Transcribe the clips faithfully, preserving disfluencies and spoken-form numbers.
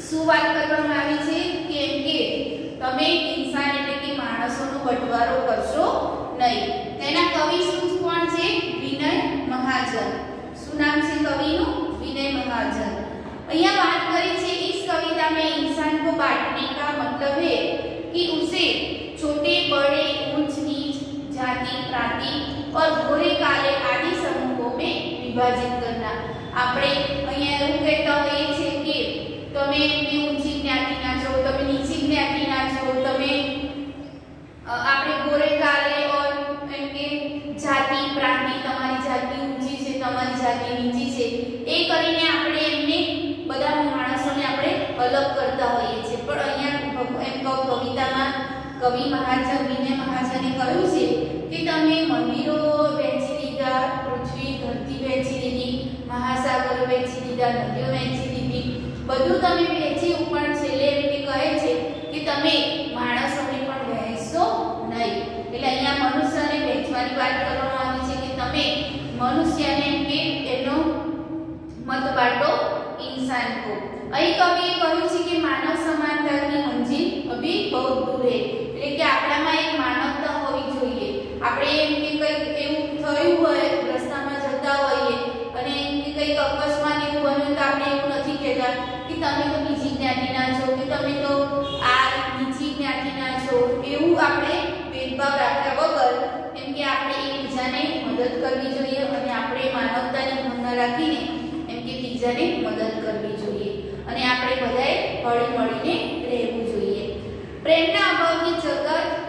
શું વાત કરવામાં આવી છે? કેમ કે તમે ઇન્સાન એટલે કે માણસોનો બટવારો કરશો નહીં. તેના કવિ શું કોણ છે? વિનય મહાજન. શું નામ છે કવિનું? विनय महाजन. અહીંયા बात करी છે इस कविता में इंसान को बांटने का मतलब है कि उसे छोटे बड़े ऊंच नीच जाति प्रांति और गोरे काले आदि समूहों में विभाजित करना. આપણે અહીંયા એવું કહેતા હોઈએ છે કે તમે ઊંચી જ્ઞાતિના છો, તમે નીચી જ્ઞાતિના છો, તમે આપણે गोरे काले और એમ કે જાતિ પ્રાંતિ, તમારી જાતિ ઊંચી છે, તમારી જાતિ નીચી છે, એ કરીને આપણે એમને બધા માણસોને આપણે અલગ કરતા હોઈએ છીએ. પણ અહીંયા એમ કહો કવિતામાં કવિ મહાજન વિનય મહાજને કહ્યું છે કે તમે મંદિરો વહેંચી દીધા, પૃથ્વી ધરતી વહેંચી દીધી, મહાસાગરો વહેંચી દીધા, નદીઓ વહેંચી દીધી, બધું તમે વહેંચ્યું, પણ છેલ્લે એમને કહે છે કે તમે માણસોને પણ વહેંચશો નહીં. એટલે અહીંયા મનુષ્યને વહેંચવાની વાત કરવામાં આવી છે કે તમે મનુષ્યને એમ કે એનો मत बांटो इंसान को. અહીં કવિએ કહ્યું છે કે માનવ સમાનતાની મંજિલ અભી બહુ દૂર છે. એટલે કે આપણામાં એક માનવતા હોવી જોઈએ. આપણે એમ કે કંઈક એવું થયું હોય, રસ્તામાં જતા હોઈએ અને એમ કે કંઈક અકસ્માત એવું બન્યું તો આપણે એવું નથી કહેતા કે તમે તો બીજી જ્ઞાતિના છો કે તમે તો આ નીચી જ્ઞાતિના છો. એવું આપણે ભેદભાવ રાખ્યા વગર એમ કે આપણે એકબીજાને મદદ કરવી જોઈએ અને આપણે માનવતાની ભાવના રાખીને બીજાને મદદ કરવી જોઈએ અને આપણે બધાએ હળી મળીને રહેવું જોઈએ. પ્રેમના અભાવની જગત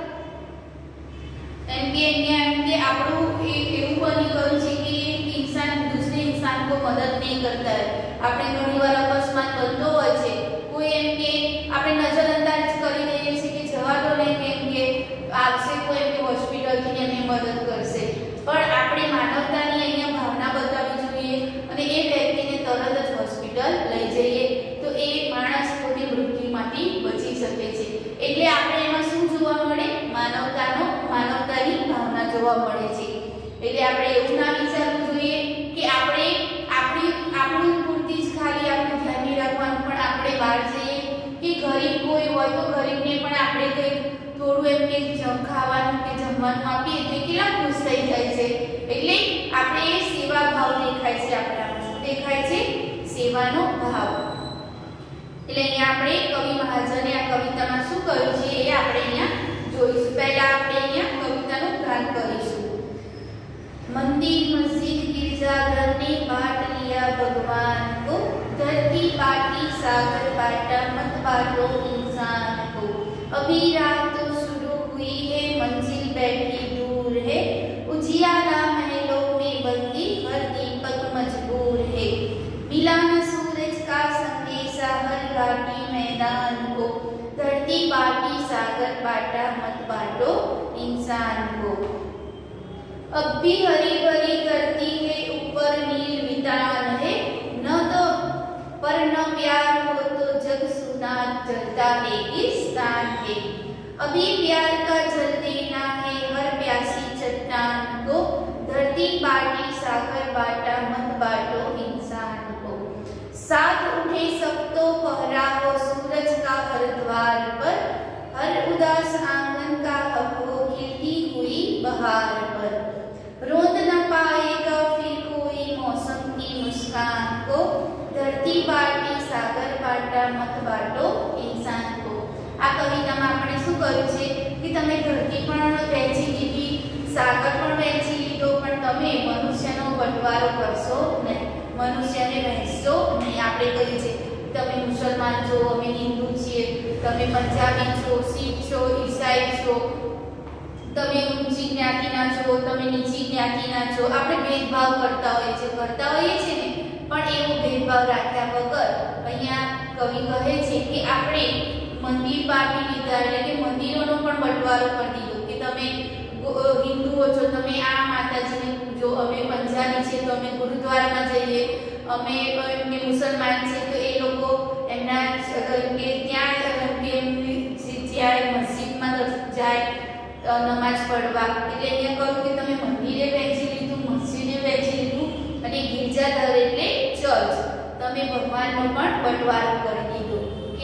એમ કે અહીંયા એમ કે આપણું એવું બની ગયું છે કે ઇન્સાન દૂસરે ઇન્સાન કો મદદ નહીં કરતા है. આપણે ઘણીવાર અકસ્માત બનતો હોય છે, કોઈ એમ કે આપણે નજરઅંદાજ કરી દઈએ છીએ કે જવા દો ને, કેમ કે આવશે કોઈ એમ કે હોસ્પિટલથી એમને મદદ કરશે. પણ આપણે માનવતાની અહીંયા ભાવના બતાવવી જોઈએ અને એ વ્યક્તિને તરત જ હોસ્પિટલ લઈ જઈએ તો એ માણસ પોતે મૃત્યુમાંથી બચી શકે છે. એટલે આપણે એમાં શું જોવા મળે? માનવતાનો માનવતાની ભાવના જોવા મળે છે. એટલે આપણે એવું ના વિચારવું જોઈએ કે આપણે આપણી આપણી પૂરતી જ ખાલી આપણે ધ્યાન રાખવાનું, પણ આપણે બહાર જઈએ કે ગરીબ કોઈ હોય તો ગરીબને પણ આપણે કંઈક થોડું એમ કે ખાવાનું કે જમવાનું આપીએ તો કેટલા ખુશ થઈ જાય છે. એટલે આપણે એ સેવા ભાવ દેખાય છે, આપણામાં શું દેખાય છે? સેવાનો ભાવ. એટલે અહીંયા આપણે કવિ મહાજને આ કવિતામાં શું કહ્યું છે એ આપણે અહીંયા જોઈશું. પહેલા આપણે અહીંયા કવિતાનું ગાન કરીશું. મંદિર મસ્જિદ गिरजाघर ने बांट लिया भगवान को, धरती बाटी सागर बाटा मत बांटो इंसान को. अभी रात तो शुरू हुई है मंजिल बैठी दूर है, उजियारा महलों में बंदी हर दीपक मजबूर है. मिला न सूरज का संदेशा हर घाटी मैदान को, धरती बाटी सागर बाटा मत बांटो इंसान को. अब भी हरी भरी धरती है ऊपर नील वितान है, न तो पर न प्यार हो तो जग सुना जलता है इस स्थान है. अभी प्यार का जल देना है हर प्यासी चट्टान को, धरती बाटी सागर बाटा मत बांटो इंसान को. साथ उठे सब तो पहरा हो सूरज का हर द्वार पर, हर उदास आंगन का हक हो खिलती हुई बहार पर. रोंद न पाएगा फिर कोई मौसम की मुस्कान को, धरती बाटी सागर बाटा मत बांटो इंसान को. આ કવિતામાં આપણે શું કર્યું છે કે તમે ધરતી પણ વહેંચી દીધી, સાગર પણ વહેંચી લીધો, પણ તમે મનુષ્યનો બટવારો કરશો નહીં, મનુષ્યને વહેંચશો નહીં. આપણે કહ્યું છે તમે મુસલમાન છો, અમે હિન્દુ છીએ, તમે પંજાબી છો, શીખ છો, ઈસાઈ છો, તમે ઊંચી જ્ઞાતિના છો, તમે નીચી જ્ઞાતિના છો. આપણે ભેદભાવ કરતા હોઈએ છીએ કરતા હોઈએ છીએ ને, પણ એવો ભેદભાવ રાખ્યા વગર અહીંયા કવિ કહે છે કે આપણે મંદિર બાંટી લીધા, એટલે કે મંદિરોનો પણ બટવારો કરી દીધો કે તમે હિન્દુઓ છો, તમે આ માતાજીને પૂજો, અમે પંજાબી છે તો અમે ગુરુદ્વારામાં જઈએ, અમે એમને મુસલમાન છે તો એ લોકો એમના કે ત્યાં કે જ્યારે મસ્જિદમાં જાય નમાજ પડવા. એટલે અહીંયા કહ્યું કે તમે મંદિરે વહેંચી લીધું, મસ્જિદે વહેંચી લીધું અને ગિરજાઘર એટલે ચર્ચ, તમે ભગવાનનો પણ બટવારો કરી દીધો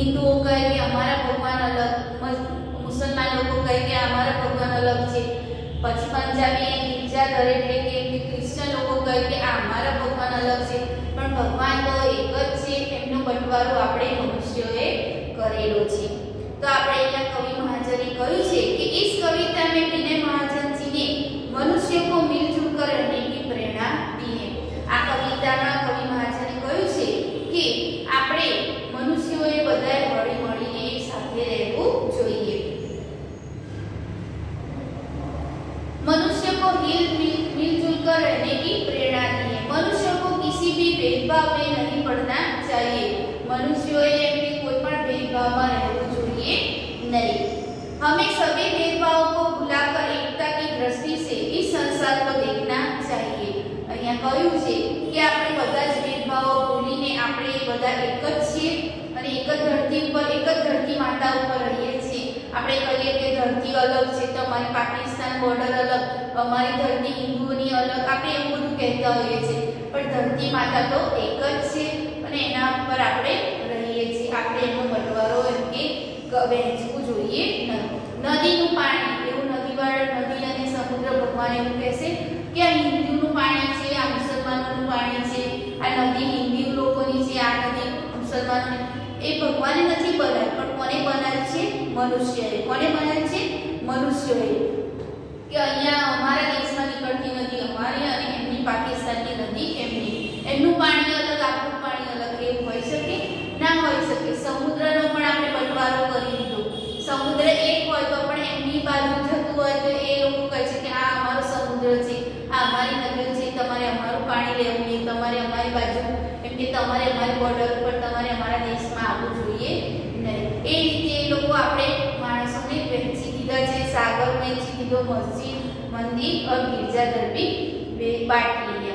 હિન્દુઓ કહે કે અમારા ભગવાન અલગ, મુસલમાન લોકો કહે કે અમારા ભગવાન અલગ છે, પછી પંજાબી ગિરજાઘર એટલે કે ક્રિશ્ચન લોકો કહે કે આ અમારા ભગવાન અલગ છે, પણ ભગવાન તો એક જ છે, એમનો બંટવારો આપણે મનુષ્યોએ કરેલો છે। तो આપણે અહીંયા કવિ મહાજને કહ્યું છે કે इस कविता में विनय महाजन जी ने मनुष्य को मिलजुल कर रहने की प्रेरणा दी है। આ કવિતામાં કવિ મહાજને કહ્યું છે કે આપણે મનુષ્યોએ બધાએ હળી મળીને એક સાથે રહેવું જોઈએ। मनुष्य को हिल मिलजुल कर रहने की प्रेरणा दी है। मनुष्य को किसी भी भेदभाव में नहीं पड़ना चाहिए। मनुष्योए एमने कोई पण भेदभाव में रहવું જોઈએ नहीं। हमें सभी भेदभावों को भुलाकर एकता की दृष्टि से इस संसार को देखना चाहिए। અહીંયા કહ્યું છે કે આપણે બધા જ ભેદભાવો ભૂલીને આપણે બધા એક જ છીએ અને એક જ ધરતી ઉપર એક જ ધરતી માતા ઉપર રહીએ છીએ। આપણે કહીએ કે ધરતી અલગ છે, તમારી પાકિસ્તાન બોર્ડર અલગ, અમારી ધરતી હિન્દુઓની અલગ, આપણે એવું બધું કહેતા હોઈએ છીએ, પણ ધરતી માતા તો એક જ છે અને એના ઉપર આપણે રહીએ છીએ। આપણે એનો બટવારો એમ કે વહેંચવું જોઈએ નહીં। નદીનું પાણી, એવું નદીવાળ નદી અને સમુદ્ર ભગવાન એવું કહેશે કે આ હિન્દુનું પાણી છે, આ મુસલમાનોનું પાણી છે, આ નદી હિન્દુ લોકોની છે, આ નદી મુસલમાનોની, એ ભગવાને નથી બનાવી, પણ કોને બનાવી છે? મનુષ્યએ। કોને બનાવી છે? મનુષ્યએ। કે અહીંયા અમારા દેશમાં નીકળતી નદી અમારી અને એમની પાકિસ્તાનની નદી એમની, એમનું પાણી અલગ આપણું પાણી અલગ, એવું હોઈ શકે ના હોઈ શકે। સમુદ્રનો પણ આપણે બટવારો કરી દીધો। સમુદ્ર એક હોય તો પણ એમની બાજુ જતું હોય તો એ લોકો કહે છે કે આ અમારો સમુદ્ર છે, આ અમારી નદી છે, તમારે અમારું પાણી લેવું નહીં, તમારે અમારી બાજુ એમ કે તમારે અમારી બોર્ડર ઉપર તમારે અમારા દેશમાં આવવું જોઈએ નહીં। એ રીતે એ લોકો આપણે માણસોને વહેંચી દીધા છે। સાગર વહેંચી દીધો, મસ્જિદ, મંदिर और गिरजाघर भी बांट लिया।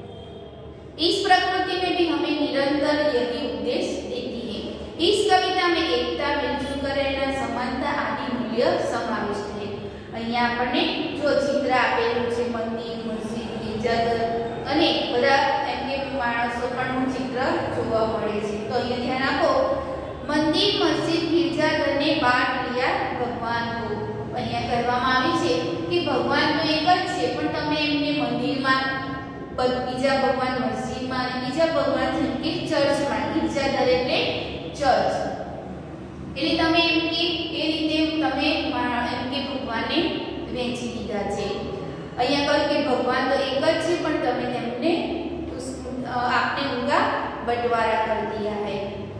इस प्रकृति में भी हमें निरंतर यही उपदेश देती है। इस कविता में एकता, मिलजुल कर रहना, समानता आदि मूल्य समाविष्ट है। અહીંયા આપણને જો ચિત્ર આપેલું છે મંદિર, મસ્જિદ, ગિરજાઘર અને બધા એમ કે માણસો પણ ચિત્ર જોવા મળે છે। તો અહીંયા ધ્યાન આપો, મંદિર, મસ્જિદ, ગિરજાઘરને બાંટ लिया ભગવાન को। અહીંયા કહેવામાં આવી છે કે ભગવાન તો એક જ છે, પણ તમે એમને મંદિરમાં, બીજા ભગવાન મસ્જિદમાં અને બીજા ભગવાન જેમ કે ચર્ચમાં, ગિરજાઘર એટલે ચર્ચ, એટલે તમે એમ કે એ રીતે તમે એમ કે ભગવાનને વહેંચી દીધા છે। અહીંયા કહ્યું કે ભગવાન તો એક જ છે, પણ તમે તેમને आपने उनका बंटवारा कर दिया है।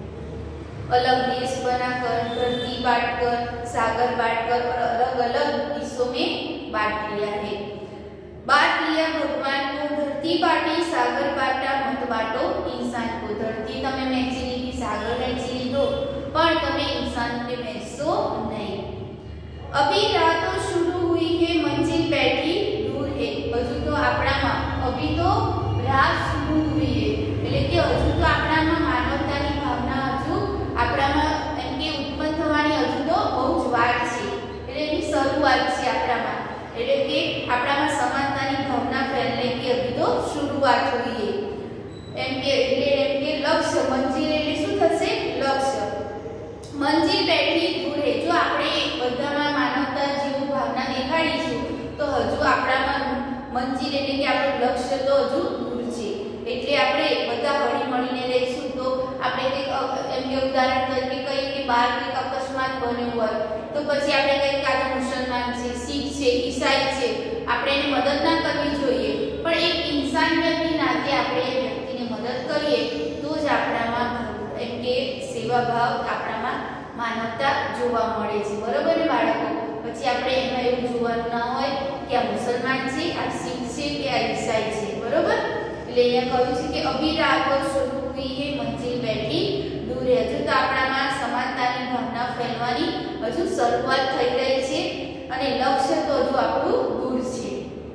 अलग देश बनाकर, धरती बांटकर, सागर बांटकर और अलग अलग हिस्सों में बांट लिया है। बांट लिया भगवान को, धरती बांटी, सागर बांटा, मत बांटो इंसान को। धरती तमे वહેંચી લીધી, सागर वહેંચી લીધો, પણ તમે इंसान ने वહેંચશો नहीं। अभी रात तो शुरू हुई है, मंजिल बैठी दूर है। हजू तो આપણામાં अभी तो रात शुरू हुई है, એટલે કે હજુ તો આપણામાં માનવતાની ભાવના હજુ આપણામાં એમ કે ઉત્પન્ન થવાની હજુ તો બહુ જ વાર છે, એટલે એની શરૂઆત છે આપણામાં, એટલે કે આપણામાં સમાનતાની ભાવના ફેલાય કે હજુ તો શરૂઆત हुई है। એમ કે એટલે એમ કે લક્ષ્ય, મંજિલ એટલે શું થશે? લક્ષ્ય। મંજિલ બેઠી દૂર है। જો આપણે બધામાં માનવતા જેવું ભાવના દેખાડીશું તો હજુ આપણામાં મંજિલ એટલે કે આપણું લક્ષ્ય તો હજુ દૂર છે, એટલે આપણે બધા હળી મળીને રહીશું તો આપણે કંઈક એમ કે ઉદાહરણ તરીકે કહીએ કે બહાર કંઈક અકસ્માત બન્યો હોય તો પછી આપણે કંઈક કાં મુસલમાન છે, શીખ છે, ઈસાઈ છે, આપણે એને મદદ ના કરવી જોઈએ, પણ એક ઇન્સાનિયતની નાતે આપણે એ વ્યક્તિને મદદ કરીએ તો જ આપણામાં એમ કે સેવાભાવ, આપણામાં માનવતા જોવા મળે છે। બરોબર ને બાળકો? પછી આપણે એમાં એવું જોવાનું ના હોય કે આ મુસલમાન છે, આ શીખ છે કે આ ઈસાઈ છે। બરોબર? એટલે અહીંયા કહ્યું છે કે અભી રાત શરૂ हुई है, मंजिल बैठी दूर है। હજુ તો આપણામાં સમાનતાની ભાવના ફેલાવવાની હજુ શરૂઆત થઈ રહી છે અને લક્ષ્ય તો હજુ આપણું દૂર છે।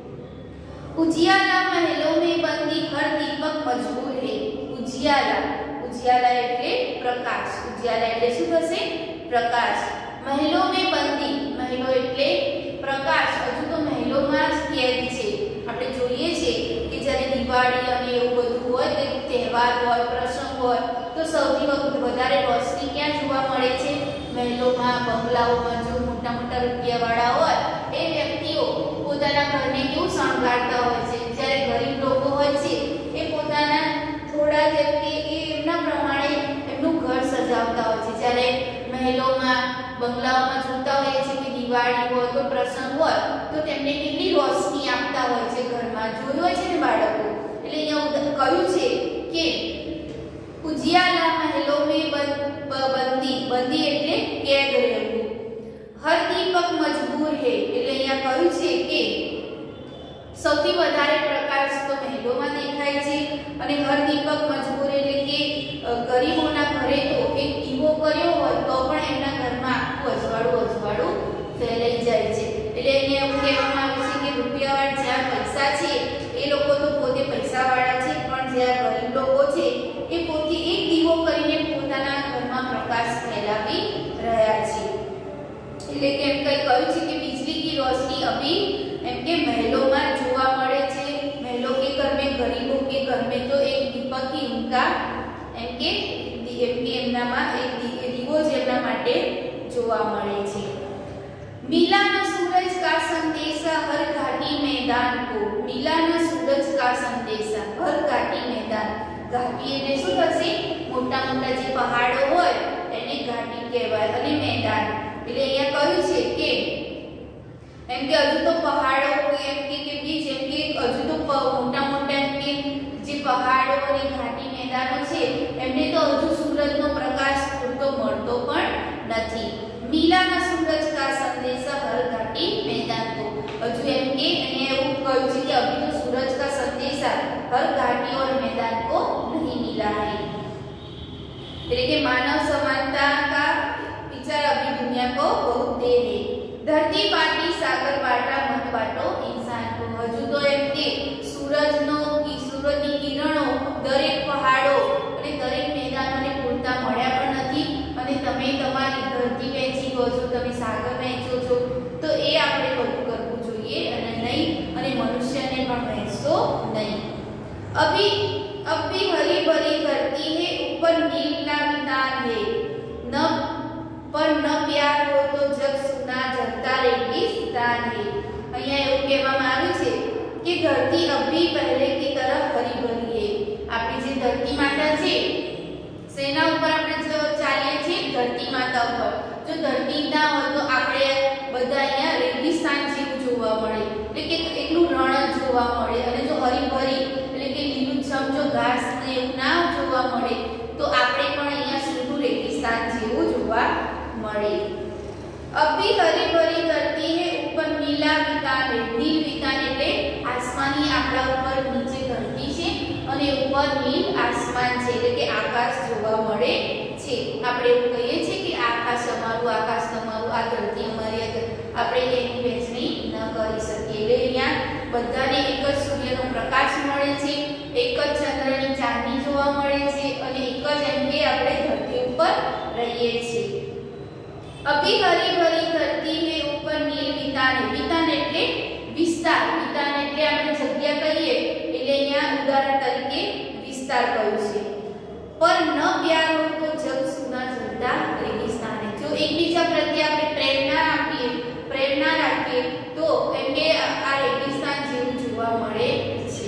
ઉજિયાલા મહેલો में बंदी हर दीपक मजबूर है। ઉજિયાલા, ઉજિયાલા એટલે પ્રકાશ, ઉજિયાલા એટલે શું થશે? પ્રકાશ। મહેલો में बंदी, મહેલો એટલે પ્રકાશ, હજુ તો મહેલોમાં જ કેદ છે। આપણે જોઈએ છે કે જ્યારે દિવાળી અને એવું બધું હોય, કે તહેવાર હોય, પ્રસંગ હોય તો સૌથી વધારે રોશની ક્યાં જોવા મળે છે? મહેલોમાં, બંગલાઓમાં. જો મોટા મોટા રૂપિયાવાળા હોય એ વ્યક્તિઓ પોતાના ઘરને કેવું શણગારતા હોય છે, જ્યારે ગરીબ લોકો હોય છે એ પોતાના થોડા જેમ કે એમના પ્રમાણે એમનું ઘર સજાવતા હોય છે. જ્યારે મહેલોમાં, બંગલાઓમાં જોતા હોઈએ છે કે દિવાળી હોય તો પ્રસંગ હોય તો તેમને કેટલી રોશની આપતા હોય છે ઘરમાં. જોયું હોય છે ને બાળકો? એટલે અહીંયા કહ્યું છે કે ઉજિયાલા મહેલો में બંદી, બંદી એટલે કેદ રહેવું. હર દીપક મજબૂર હે, એટલે અહીંયા કહ્યું છે કે સૌથી વધારે પ્રકાશ તો મહેલોમાં દેખાય છે અને હર દીપક મજબૂર એટલે કે ગરીબોના ઘરે તો એક દીવો કર્યો હોય તો પણ એમના ઘરમાં આખું અજવાળું અજવાળું ફેલાઈ જાય છે. એટલે અહીંયા એવું કહેવામાં આવે છે કે રૂપિયાવાળા જ્યાં પૈસા છે એ લોકો તો પોતે પૈસાવાળા છે, પણ જ્યાં ગરીબ લોકો છે એ પોતે એક દીવો કરીને પોતાના ઘરમાં પ્રકાશ ફેલાવી રહ્યા છે. એટલે કે એમ કઈ કહ્યું છે કે बिजली की रोशनी अभी एम के महलों में જોવા મળે છે. महलों के घर में, गरीबों के घर में तो एक दीपक ही उनका एम के एम के એમનામાં એક દીવો જ એમના માટે જોવા મળે છે. मिलाना सूरज का संदेशा हर घाटी मैदान को. मिलाना सूरज का संदेशा हर घाटी मैदान. घाटी એટલે શું થશે? મોટા મોટા જે પહાડો હોય એને ઘાટી કહેવાય અને મેદાન એટલે અહીંયા કહ્યું છે કે એમ કે હજુ તો પહાડો એમ કે કે બીજ એમ કે હજુ તો મોટા મોટા એમ કે જે પહાડો અને ઘાટી મેદાનો છે એમને તો હજુ સૂરજનો પ્રકાશ પૂરતો મળતો પણ નથી. मिलाना सूरज का संदेशा हर घाटी मैदान को. हजू एम के અહીંયા એવું કહ્યું છે કે अभी तो सूरज का संदेशा हर घाटी और मैदान को नहीं मिला है. એટલે કે मानव समानता का विचार अभी दुनिया को बहुत देर है. धरती बाटी सागर बाटा मत बाटो इंसान को. हजू तो एम के सूरजનો की सूरजની કિરણો દરેક પહાડો અને દરેક મેદાનોને પૂરતા મળ્યા પણ નથી અને તમે તમારી ધરતી વહેંચી ગયો છો, તમે સાગર વહેંચો છો, તો એ આપણે બધું કરવું જોઈએ અને નહીં અને મનુષ્યને પણ વહેંચશો નહીં. अभी अब भी हरी भरी धरती है, ऊपर नील का विधान है. न पर न प्यार हो तो जग सुना जलता रेगिस्तान है. અહીંયા એવું કહેવામાં આવ્યું છે કે ધરતી અભી પહેલે की तरह हरी भरी है. આપણી જે ધરતી માતા છે સેના ઉપર આપણે જો ચાલીએ છીએ ધરતી માતા ઉપર, જો ધરતી ના હોય તો આપણે બધા અહીંયા રેગિસ્તાન જેવું જોવા મળે, એટલે કે એકલું રણ જ જોવા મળે. અને જો હરી ભરી એટલે કે લીલુંછમ જો ઘાસ ને એવું ના જોવા મળે તો આપણે પણ અહીંયા સુધું રેગિસ્તાન જેવું જોવા મળે. અભી હરી ભરી ધરતી है, ऊपर नीला वितान है. नील वितान એટલે આસમાની આપણા ઉપર નીચે ધરતી છે અને ઉપર નીલ આસમાન છે એટલે કે આકાશ જોવા મળે છે. આપણે એવું કહીએ છીએ કે આકાશ અમારું, આકાશ તમારું, આ ધરતી અમારી, આપણે એની વહેંચણી ન કરી શકીએ. એટલે અહીંયા બધાને એક જ સૂર્યનો પ્રકાશ મળે છે, એક જ ચંદ્રની ચાંદની જોવા મળે છે અને એક જ એમ કે આપણે ધરતી ઉપર રહીએ છીએ. अभी हरी भरी धरती है, ऊपर नील वितान है. वितान એટલે વિસ્તાર. વિતાન એટલે આપણે જગ્યા કહીએ એટલે અહીંયા ઉદાહરણ તરીકે વિસ્તાર કહ્યું છે. पर न प्यार हो तो जग सुना जलता रेगिस्तान है. जो એકબીજા પ્રત્યે આપણે પ્રેમ ના આપીએ, પ્રેમ ના રાખીએ તો એમ કે આ રેગિસ્તાન જેવું જોવા મળે છે.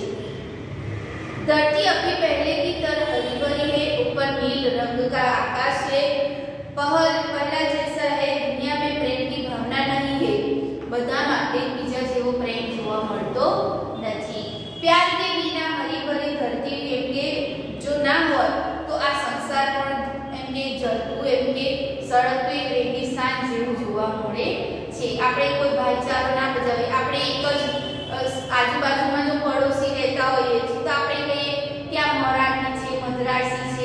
धरती अभी पहले की तरह हरी भरी है, ऊपर नील रंग का आकाश है. पहल पहला जैसा है, दुनिया में प्रेम की भावना नहीं है. બધામાં એકબીજા જેવો પ્રેમ જોવા મળતો નથી. प्यार के बिना हरी भरी धरती एम के जो ना હોય તો આ સંસાર પણ એમ કે જલતું એમ કે સળગતું એક રેગિસ્તાન જેવું જોવા મળે છે. આપણે કોઈ ભાઈચારો ના બજાવીએ, આપણે એક જ આજુબાજુમાં જો પડોશી રહેતા હોઈએ તો આપણે કહીએ કે આ મરાઠી છે, મદ્રાસી છે,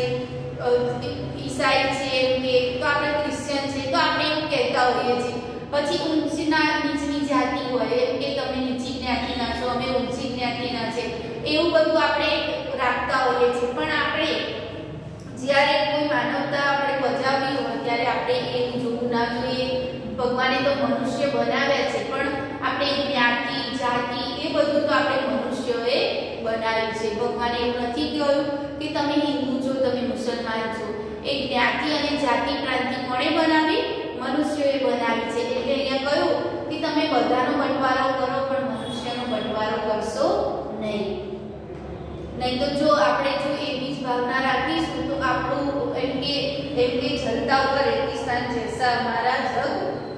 ઈસાઈ છે એમ કે, તો આપણે ક્રિશ્ચિયન છે તો આપણે એવું કહેતા હોઈએ છીએ. પછી ઊંચના નીચની જાતિ હોય એમ કે તમે નીચી જ્ઞાતિના છો, અમે ઊંચી જ્ઞાતિના છે, એવું બધું આપણે રાખતા હોઈએ છીએ. પણ આપણે જ્યારે કોઈ માનવતા આપણે બજાવવી હોય ત્યારે આપણે એવું જોવું ના જોઈએ. ભગવાને તો મનુષ્ય બનાવ્યા છે પણ આપણે જ્ઞાતિ જાતિ એ બધું તો આપણે મનુષ્યોએ બનાવ્યું છે. ભગવાને એવું નથી કહ્યું કે તમે હિન્દુ છો, તમે મુસ્લિમ મુસલમાન છો. એ જ્ઞાતિ અને જાતિ પ્રાંતિ કોણે બનાવી? મનુષ્યોએ બનાવી છે. એટલે અહીંયા કહ્યું કે તમે બધાનો બંટવારો કરો પણ મનુષ્યનો બંટવારો કરશો નહીં. નહીં તો જો આપણે જો એવી જ ભાવના રાખીશું તો આપણું એમ કે એમ કે જલતા ઉપર રેગિસ્તાન જૈસા હમારા જગ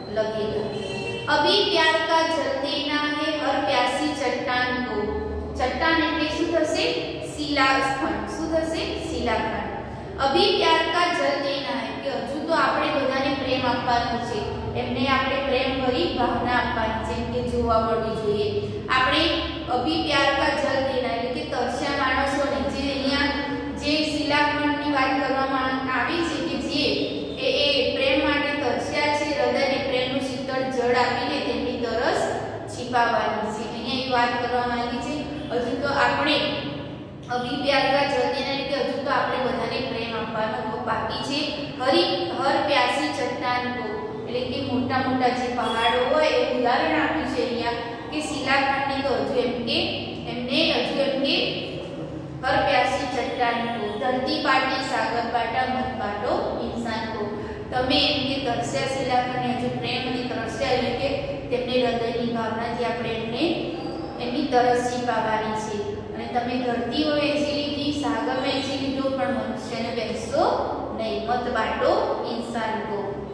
लगेगा. अभी प्यार का जल देना है हर प्यासी चट्टान को. चट्टान એટલે શું થશે? શિલાખંડ. શું થશે? શિલાખંડ. अभी प्यार का जल देना है કે હજુ તો આપણે બધાને પ્રેમ આપવાનો છે. એમને આપણે પ્રેમ ભરી ભાવના આપવાની છે કે જોવા મળવી જોઈએ. આપણે અભી પ્યાર કા જલ દેના એટલે કે તરસ્યા માણસોને જે અહીંયા જે શિલાખંડની વાત કરવામાં આવી છે કે જે એ એ પ્રેમ માટે તરસ્યા છે, હૃદયને પ્રેમનું શીતળ જળ આપીને તેમની તરસ छिपावવાની છે. અહીંયા એ વાત કરવામાં આવી છે. હજુ તો આપણે અભી પ્યાર કા જલ દેના એટલે કે હજુ તો આપણે બધાને પ્રેમ આપવાનો બાકી છે. હરી હર પ્યાસી ચટ્ટાન કો એટલે કે મોટા મોટા જે પહાડો હોય એ ઉદાહરણ આપ્યું છે અહીંયા કે શિલાખંડને તો હજુ એમ કે એમને હજુ એમ કે હર પ્યાસી ચટ્ટાન કો ધરતી પાટી સાગર પાટા મત પાટો ઇન્સાન કો. તમે એમ કે તરસ્યા શિલાખંડને હજુ પ્રેમ અને તરસ્યા એટલે કે તેમને હૃદયની ભાવનાથી આપણે એમને એમની તરસ છીપાવવાની છે. અને તમે ધરતી હોય એજી લીધી, સાગર એજી લીધો પણ મનુષ્યને વહેશો નહીં. મત બાટો ઇન્સાન કો.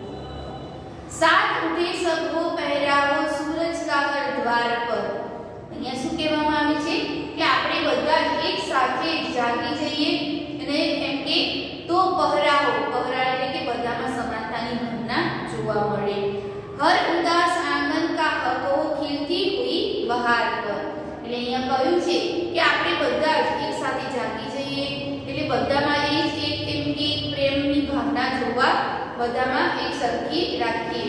साथ उठे सबको पहराવો सूरज का हर द्वार पर. અહીંયા શું કહેવામાં આવે છે કે આપણે બધા એક સાથે જાગી જઈએ અને એમ કે તો પહરાવો. પહરા એટલે કે બધામાં સમાનતાની ભાવના જોવા મળે. હર ઉદાસ આંગન કા હકો ખીલતી હુઈ બહાર પર. એટલે અહીંયા કહ્યું છે કે આપણે બધા જ એક સાથે જાગી જઈએ એટલે બધામાં એ જ એક એમ કે પ્રેમની ભાવના જોવા બધામાં એક સરખી રાખીએ.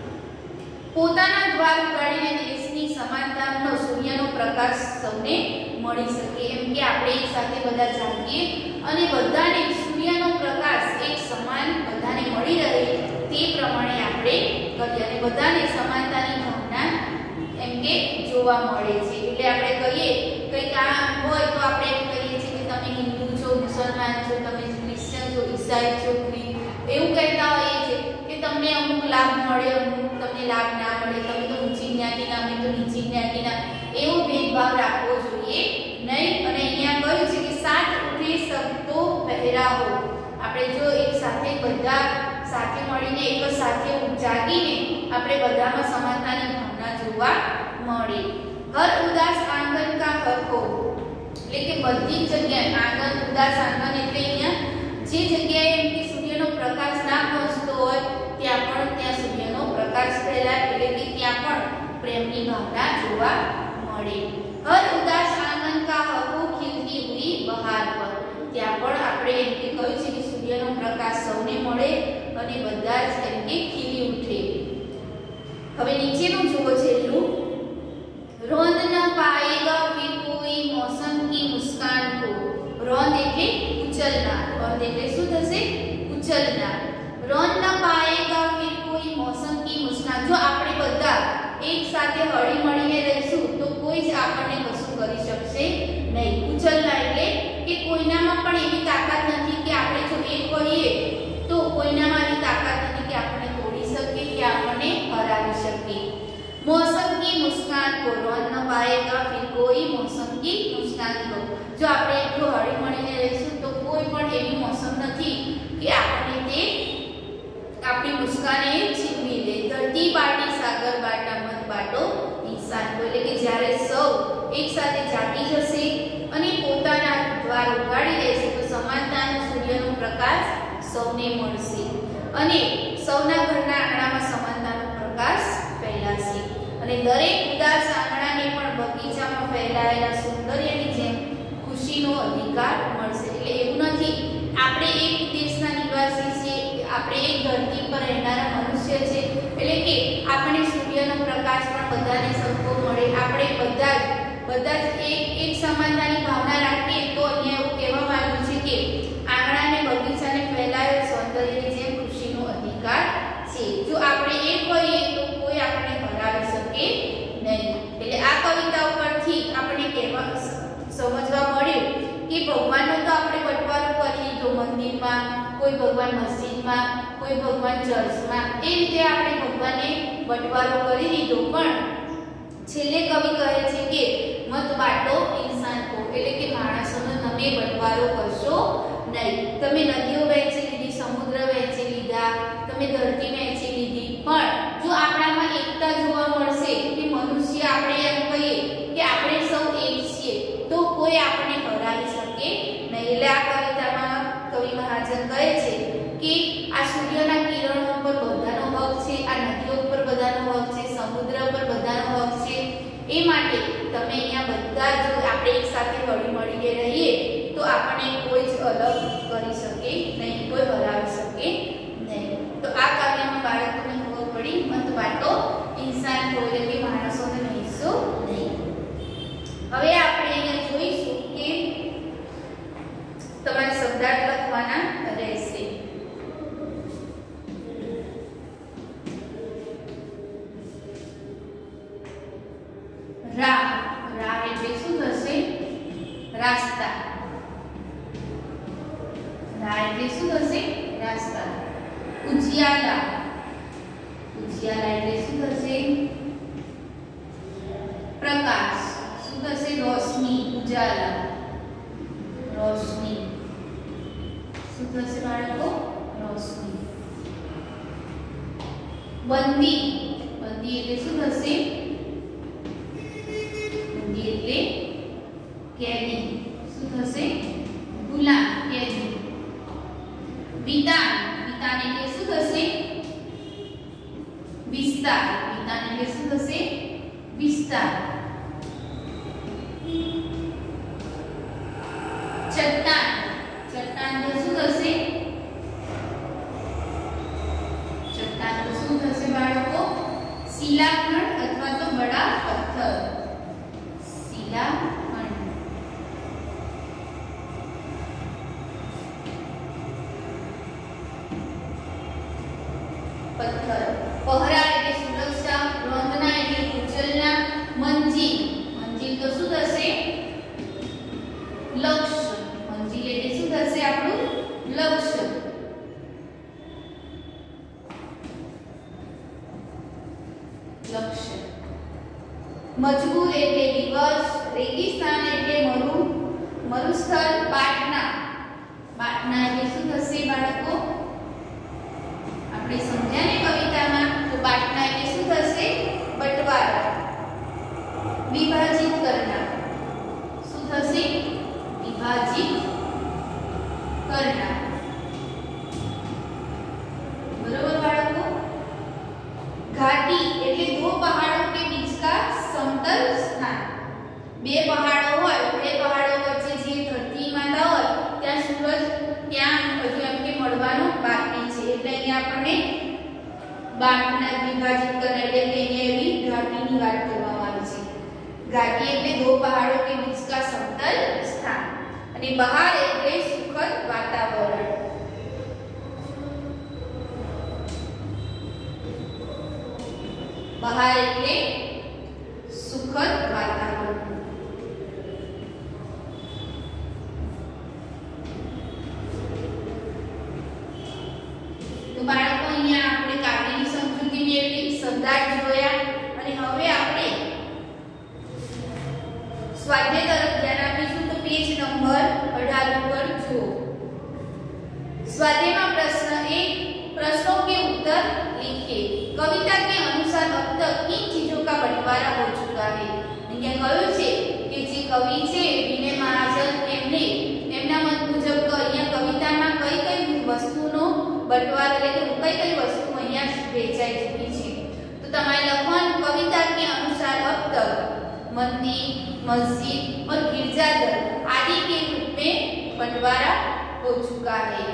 પોતાના દ્વાર ઉગાડીને દેશની સમાનતાનો સૂર્યનો પ્રકાશ સૌને મળી શકે. એમ કે આપણે એક સાથે બધા જાગીએ અને બધાને સૂર્યનો પ્રકાશ એક સમાન બધાને મળી રહે તે પ્રમાણે આપણે કરીએ અને બધાને સમાનતાની ભાવના એમ કે જોવા મળે છે. એટલે આપણે કહીએ કંઈક આ હોય તો આપણે એમ કહીએ છીએ કે તમે હિન્દુ છો, મુસલમાન છો, તમે ક્રિશ્ચિયન છો, ઈસાઈ છો, એવું કહેતા હોઈએ છે કે તમને અમુક લાભ મળે, અમુક તમને લાભ ના મળે, તમે તો ઊંચી જ્ઞાતિના, અમે તો નીચી જ્ઞાતિના, એવો ભેદભાવ રાખવો જોઈએ નહીં. અને અહીંયા કહ્યું છે કે સાથ ઉઠે સબ તો પહેરાવો. આપણે જો એક સાથે બધા સાથે મળીને એક સાથે જાગીને આપણે બધામાં સમાનતાની ભાવના જોવા મળે. હર ઉદાસ આંગન કા હકો એટલે કે બધી જગ્યાએ આંગન ઉદાસ આંગન એટલે અહીંયા જે જગ્યાએ એમ કે સૂર્યનો પ્રકાશ ના પહોંચતો હોય ત્યાં પણ ત્યાં સૂર્યનો પ્રકાશ ફેલાય એટલે કે ત્યાં પણ પ્રેમની ભાવના જોવા મળે. હર ઉદાસ આંગન કા હકો ખીલતી હુઈ બહાર પર. ત્યાં પણ આપણે એમ કે કહ્યું છે કે સૂર્યનો પ્રકાશ સૌને મળે અને બધા જ એમ કે ખીલી ઉઠે. હવે નીચેનું જુઓ છેલ્લું. રોંદ ન પાએગા ફિર કોઈ મૌસમ કી મુસ્કાન કો. રોંદ એટલે ઉછલનાર. રોંદ એટલે શું થશે? ઉછલનાર. રોંદ ન પાએગા ફિર કોઈ મૌસમ કી મુસ્કાન. જો આપણે બધા એક સાથે હળી મળીને રહીશું તો કોઈ જ આપણને કશું કરી શકશે નહીં. ઉછલનાર એટલે કે કોઈનામાં પણ એવી તાકાત નથી કે આપણે જો એક હોઈએ તો કોઈનામાં એવી તાકાત નથી કે આપણે તોડી શકીએ કે આપણને હરાવી શકીએ. मौसम की मुस्कान को रोन न पाएगा फिर कोई मौसम की मुस्कान को. जो આપણે એટલું હળી મળીને રહીશું તો કોઈ પણ એવી મોસમ નથી કે આપણે તે આપણી મુસ્કાને છીનવી લે. ધરતી પાટી સાગર બાટા મત બાટો ઇન્સાન કો. એટલે કે જ્યારે સૌ એક સાથે જાગી જશે અને પોતાના દ્વાર ઉગાડી લેશે તો સમાનતાનો સૂર્યનો પ્રકાશ સૌને મળશે અને સૌના ઘરના આંગણામાં સમાનતાનો પ્રકાશ ફેલાશે અને દરેક ઉદાસ આંગણાને પણ બગીચામાં ફેલાયેલા સૌંદર્યની જેમ ખુશીનો અધિકાર મળશે. એટલે એવું નથી આપણે એક દેશના નિવાસી છીએ, આપણે એક ધરતી પર રહેનારા મનુષ્ય છે એટલે કે આપણે સૂર્યનો પ્રકાશ પણ બધાને સરખો મળે. આપણે બધા જ બધા જ એક એક સમાનતાની ભાવના રાખીએ તો અહીંયા એવું કહેવામાં આવ્યું છે કે આંગણાને બગીચાને ફેલાયેલ સૌંદર્યની જેમ ખુશીનો અધિકાર છે. જો આપણે એક હોઈએ તો કોઈ આપણે હરાવી શકે નહીં. એટલે આ કવિતા ઉપરથી આપણે કહેવા સમજવા મળ્યું કે ભગવાનનો તો આપણે બટવારો કરી લીધો મંદિરમાં ભગવાન મસ્જિદમાં, કોઈ ભગવાન ચર્ચમાં, એ રીતે આપણે ભગવાનને બટવારો કરી દીધો. પણ છેલ્લે કવિ કહે છે કે મત બાટો ઇન્સાન કો, એટલે કે માણસોનો તમે બટવારો કરશો નહીં. તમે નદીઓ વહેંચી લીધી, સમુદ્ર વહેંચી લીધા, તમે ધરતી વહેંચી લીધી, પણ જો આપણામાં એકતા જોવા મળશે કે મનુષ્ય આપણે એમ કહીએ કે આપણે સૌ એક છીએ, તો કોઈ આપણે હરાવી શકે નહીં. એટલે આ કવિતામાં કવિ મહાજન કહે છે કે આ સૂર્યના કિરણો પર બધાનો હક છે, આ નદીઓ પર બધાનો હક છે, સમુદ્ર પર બધાનો હક છે. એ માટે તમે અહીંયા બધા જો આપણે એક સાથે હળી મળીને રહીએ તો આપણને કોઈ જ અલગ કરી શકે નહીં, કોઈ હરાવી શકે નહીં. તો આ કાવ્યમાં બાળકોને ખબર પડી મત બાટો ઇન્સાન કો, એટલે કે માણસોને વહેંચશો નહીં. હવે આપણે અહીંયા જોઈશું કે તમારે શબ્દાર્થ લખવાના રહેશે. રા, રા એટલે શું થશે? રાસ્તા. રા એટલે શું થશે? રાસ્તા. ઉજિયાલા, ઉજિયાલા એટલે શું થશે? પ્રકાશ. શું થશે? રોશની. ઉજાલા, રોશની. શું થશે બાળકો? રોશની. બંદી, બંદી એટલે શું થશે? બંદી એટલે કેદી. શું થશે? ગુલામ, કેદી. વિતાન, વિતાન એટલે શું થશે? વિસ્તાર. વિતાન એટલે શું થશે? વિસ્તાર. ચટ્ટાન, ચટ્ટાન તો શું થશે? ચટ્ટાન તો શું થશે બાળકો? શિલાખંડ અથવા તો બડા પથ્થર. શિલાખંડ. પથ્થર. પહરા એટલે સુરક્ષા, રોંદના એટલે ઉજ્જવલના, મંજિલ, મંજિલ તો શું થશે? લક્ષ્ય. મંજિલ એટલે શું થશે? આપણું લક્ષ્ય. લક્ષ્ય. મજબૂર એટલે દિવસ, રેગિસ્તાન એટલે મરુ, મરુસ્થળ. બાટના, બાટના એટલે શું થશે બાળકો? આપણે સમજ્યા ને કવિતામાં, તો બાટના એટલે શું થશે? બટવારા. વિભાજિત કરનાર. શું થશે? विभाजित करना. बरोबर बाळको? घाटी એટલે दो पहाड़ों के बीच का समतल स्थान. બે પહાડો હોય, બે પહાડો વચ્ચે જે ધરતી માતા હોય ત્યાં સૂરજ ત્યાં હજુ એમ કે મળવાનો બાકી છે, એટલે અહીંયા આપણને બાટના વિભાજિત કરનાર એટલે કે અહીંયા એવી ઘાટીની વાત કરવામાં આવી છે. घाटी એટલે दो पहाड़ों के बीच का समतल स्थान અને બહાર એટલે સુખદ વાતાવરણ. બહાર એટલે સુખદ વાતાવરણ. તો બાળકો અહીંયા આપણે કાવ્યની સમજૂતી મેળવી, શબ્દાર્થ જોયા અને હવે આપણે स्वाध्याय तरफ ध्यान આપીશું. તો પેજ નંબર अठारह પર જુઓ. स्वाध्याय में प्रश्न एक, प्रश्नों के उत्तर लिखिए. कविता के अनुसार अब तक किन चीजों का बंटवारा हो चुका है? અહીંયા કહ્યું છે કે જે કવિ છે વિનય મહાજન એમને એમના મત મુજબ અહીંયા કવિતામાં કઈ કઈ વસ્તુનો બંટવારો એટલે કે કઈ કઈ વસ્તુ અહીંયા વેચાઈ ચૂકી છે. તો તમારે લખવાનું कविता के अनुसार अब तक मंदिर, मस्जिद और गिरजाघर आदि के रूप में बंटवारा हो चुका है.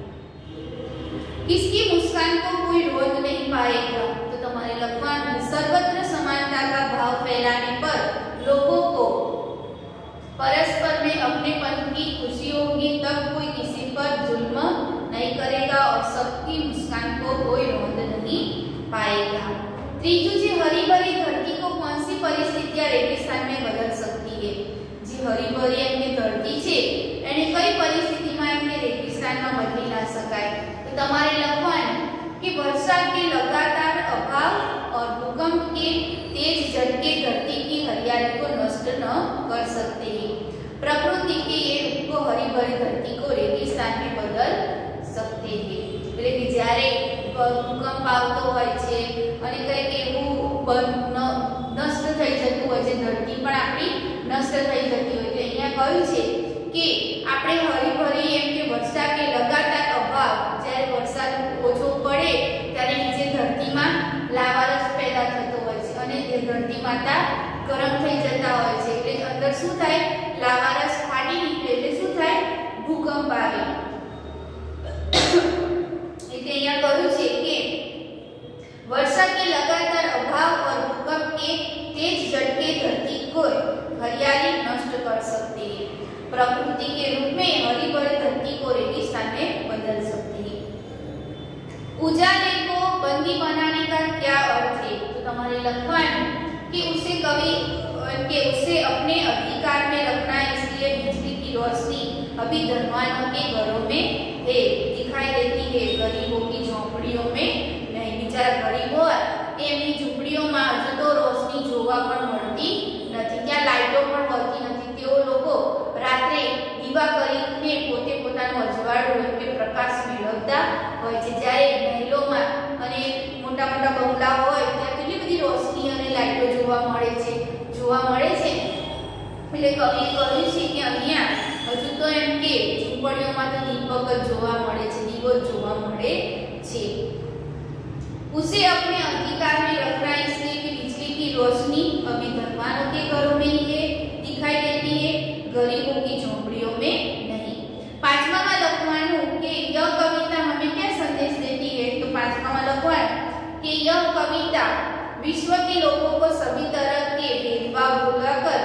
किसकी मुस्कान को कोई रोक नहीं पाएगा? तो तुम्हारे लखवान सर्वत्र समानता का भाव फैलाने पर लोगों को परस्पर में अपनेपन की खुशी होगी, तब कोई किसी पर जुल्म नहीं करेगा और सबकी मुस्कान को कोई रोक नहीं पाएगा. ત્રીજું જે हरी भरी धरती को कौन सी परिस्थितियां रेगिस्तान में बदल सकती है? જે हरी भरी એમની ધરતી છે એને કઈ પરિસ્થિતિમાં એમને રેગિસ્તાન नुकसाનમાં બદલી ના શકાય. તો તમારે લખવાનું कि वर्षा के लगातार अभाव और भूकंप के तेज झटके धरती की हरियाली को नष्ट न कर सकते हैं. प्रकृति के ये रूप को हरी भरी धरती को रेगिस्तान में बदल सकते हैं. એટલે કે જ્યારે ભૂકંપ આવતો હોય છે અને કંઈક એવું નષ્ટ થઈ જતું હોય છે, ધરતી પણ આપણી નષ્ટ થઈ જતી હોય. એટલે અહીંયા કહ્યું છે કે આપણે હરી ભરી એમ કે વર્ષા કે લગાતાર અભાવ, જ્યારે વરસાદ ઓછો પડે ત્યારે નીચે ધરતીમાં લાવારસ પેદા થતો હોય છે અને તે ધરતી માતા ગરમ થઈ જતા હોય છે. એટલે અંદર શું થાય, લાવારસ ફાટી નીકળે એટલે શું થાય, ભૂકંપ આવે. એટલે અહીંયા કહ્યું છે કે वर्षा के लगातार अभाव और भूकंप के तेज झटके धरती को हरियाली नष्ट कर सकते हैं. प्रकृति के रूप में हरी भरी धरती को रेगिस्तान में बदल सकती है. उजाले को बंदी बनाने का क्या अर्थ है? तो तुम्हारे लखवान कि उसे कवि के उसे अपने अधिकार में रखना है, इसलिए बिजली की रोशनी अभी धनवानों के घरों में है, दिखाई देती है, गरीबों की झोपड़ियों में नहीं. बिचारा गरीब હોય એમની ઝૂંપડીઓમાં હજુ તો રોશની જોવા પણ મળતી નથી, ત્યાં લાઈટો પણ હોતી નથી. તેઓ લોકો રાત્રે દીવા કરીને પોતે પોતાનું અજવાળું એટલે પ્રકાશ મેળવતા હોય છે. જ્યારે મહેલોમાં અને મોટા મોટા બંગલાઓ હોય ત્યાં કેટલી બધી રોશની અને લાઈટો જોવા મળે છે જોવા મળે છે એટલે કવિએ કહ્યું છે કે અહીંયા હજુ તો એમ કે ઝૂંપડીઓમાં તો દીપક જ જોવા મળે છે, દીવો જ જોવા મળે છે. उसे अपने अधिकार में रखना है, इसलिए कि बिजली की रोशनी अभी धनवानों के घरों में ही है, दिखाई देती है, गरीबों की झोपड़ियों में नहीं. पांचवा में लखवानु कि यह कविता हमें क्या संदेश देती है? तो पांचवा में लखवानु कि यह कविता विश्व के लोगों को सभी तरह के भेदभाव भुलाकर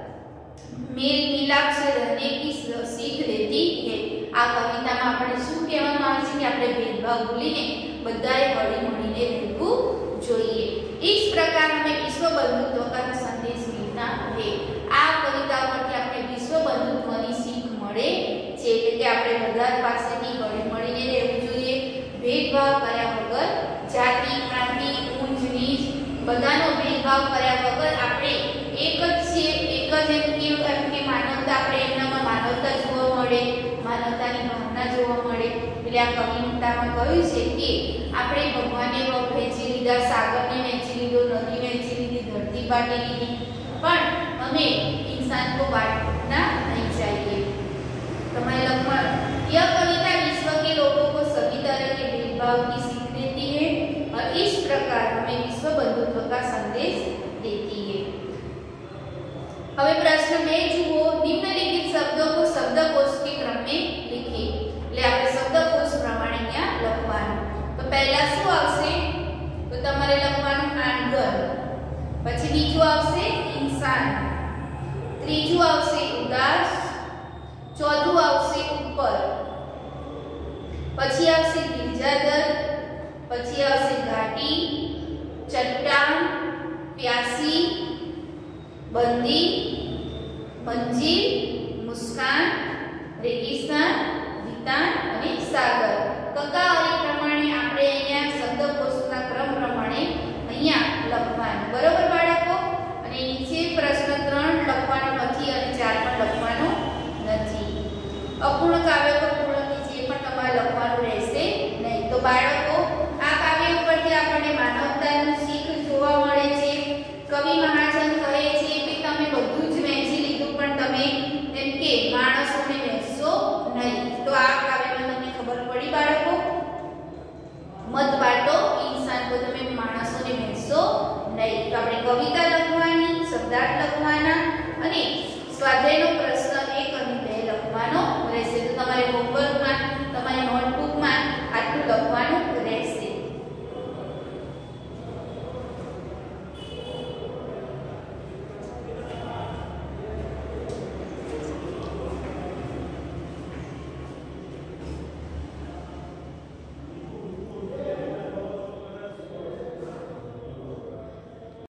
मेल मिलाप से रहने की सीख देती है. आ कविता में આપણે શું કહેવામાં આવે છે કે આપણે ભેદભાવ ભૂલીને બધાએ હળી મળીને રહેવું જોઈએ. इस प्रकार हमें विश्व बंधुत्व का संदेश मिलता है. आ कविता परથી આપણે વિશ્વ બંધુત્વની શીખ મળે છે, એટલે કે આપણે બધા પાસેથી હળી મળીને રહેવું જોઈએ, ભેદભાવ કર્યા વગર. જાતિ, પ્રાંતિ, ઊંચ નીચ બધાનો ભેદભાવ કર્યા વગર આપણે એક જ છે, એક જ એમ કે એમ કે માનવતા, આપણે એમનામાં માનવતા જોવા મળે, માનવતાની ભાવના જોવા મળે. એટલે આ કવિતામાં કહ્યું છે કે આપણે ભગવાનને વહેંચી લીધા, સાગરને વહેંચી લીધો, નદી વહેંચી લીધી, ધરતી બાટી લીધી, પણ અમે इंसान को बांटना नहीं चाहिए. तुम्हारे लखवान यह कविता विश्व के लोगों को सभी तरह के भेदभाव की सीख देती है और इस प्रकार हमें विश्व बंधुत्व का संदेश देती है. હવે પ્રશ્ન બે જુઓ. નિમ્નલિખિત શબ્દો को शब्दकोश के क्रम में लिखिए. એટલે આપણે શબ્દકોશ પ્રમાણે અહીંયા લખવાનું. તો પહેલા શું આવશે? તો તમારે લખવાનું આંગણ, પછી બીજું આવશે इंसान, ત્રીજું આવશે ઉદાસ, ચોથું આવશે ઉપર, પછી આવશે गिरजादर, પછી આવશે घाटी, चट्टान, प्यासी, बंदी, मंजिल, मुस्कान, रेगिस्तान, वितान અને સાગર. કકાવારી પ્રમાણે આપણે અહીંયા શબ્દકોશના ક્રમ પ્રમાણે અહીંયા લખવાનું. બરોબર બાળકો? અને નીચે પ્રશ્ન ત્રણ લખવાનો નથી અને ચાર પણ લખવાનો નથી. અપૂર્ણ કાવ્ય પર પૂર્ણ નીચે પણ તમારે લખવાનું રહેશે નહીં. તો બાળકો